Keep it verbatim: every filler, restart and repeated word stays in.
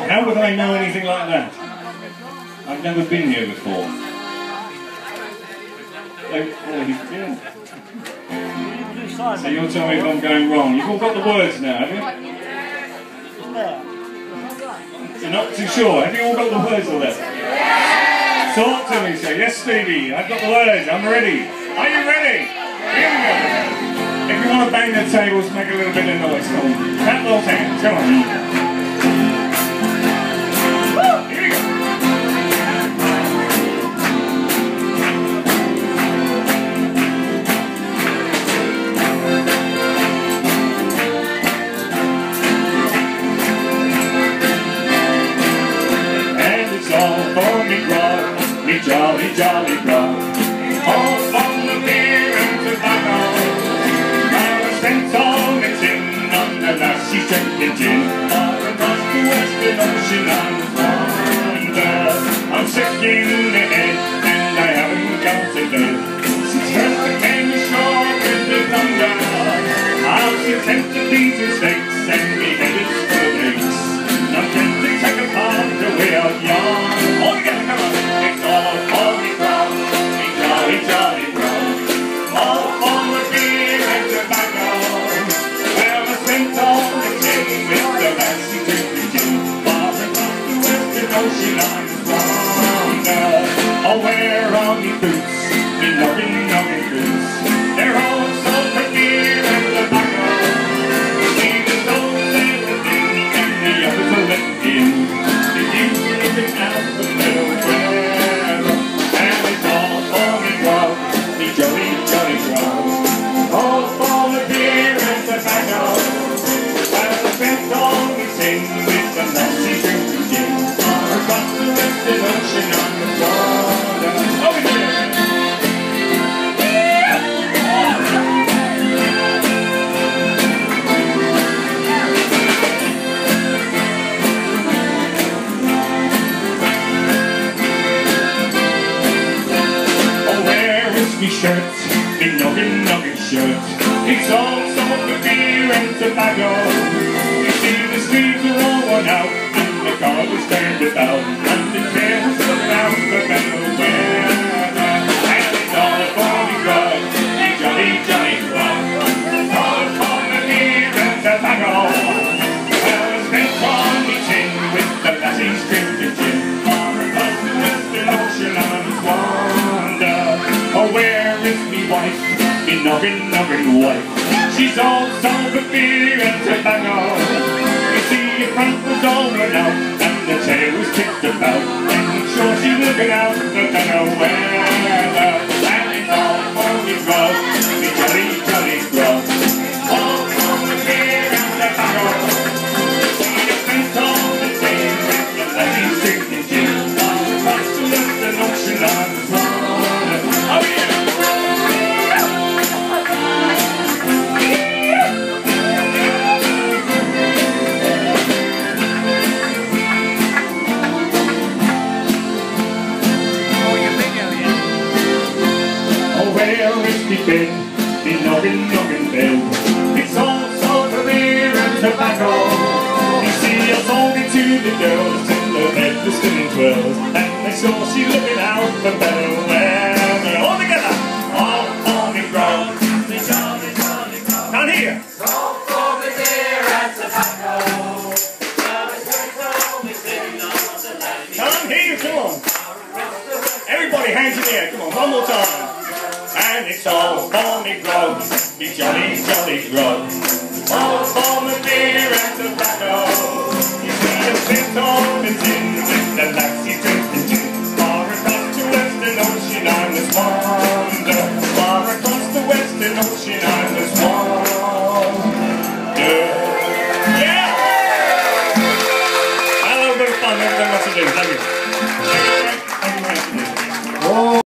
How would I know anything like that? I've never been here before. Like, oh, yeah. So you'll tell me if I'm going wrong. You've all got the words now, have you? You're not too sure. Have you all got the words of that? Talk to me, say, yes, Stevie, I've got the words, I'm ready. Are you ready? Here we go. If you want to bang the tables, make a little bit of noise. Come on. Clap those hands, come on. Woo! Here we go. And it's all for me, Grog, me jolly, jolly Grog. All from the beer and tobacco. Spent all my tin on the lassie drinking gin, all across the western ocean and wonder. I'm sick in the head and I haven't got to bed. Since first I came ashore with the thunder, I've seen centipedes and snakes and me head is full of aches. I'm trying to take apart the way out yon. All together, come on! It's all for me, Grog, me jolly, jolly Grog. All for the beer and tobacco. Oh, where are me boots, me knocking, knocking boots? They're all sold for beer and tobacco. See the souls and the thing, and the others are let in. The youth are looking out the middle weather, and it's all for me, Grog, me jolly, jolly Grog. All for the beer and tobacco. I've spent all my sin with the lassie drinking gin, all across the western ocean on the water. Over here! Oh, where is me shirt, me noggin, noggin shirt? It's all sold for beer and tobacco. You see the streets are all worn out, and the car was turned about, and the trail was looking out for better weather. And it's all for me, Grog, me jolly, jolly Grog. All for the beer and tobacco. Well, I spent all me tin with the lassies drinking gin, all across the western ocean on its wander. Oh, where is me wife? Me noggin, noggin wife. She's all sold for beer and tobacco. You see, the front was all run out, and the tail was kicked about, and sure she's looking out for better weather. And it's all for me, Grog, me jolly, jolly Grog. All for the beer and tobacco. See, the spent all the day with the lassies drinking gin, all across the western ocean on the water. Oh, yeah! Where is me bed, me noggin, noggin bed? It's all sold for beer and tobacco. You see, I sold it to the girls till the bed was still in twirls, and they saw she looking out for better weather. All together, all for me, Grog, me jolly, jolly Grog. Down here. All for the beer and tobacco. Down here, come on. Everybody, hands in the air, come on, one more time. And it's all for me, Grog, me jolly, jolly Grog. All for me beer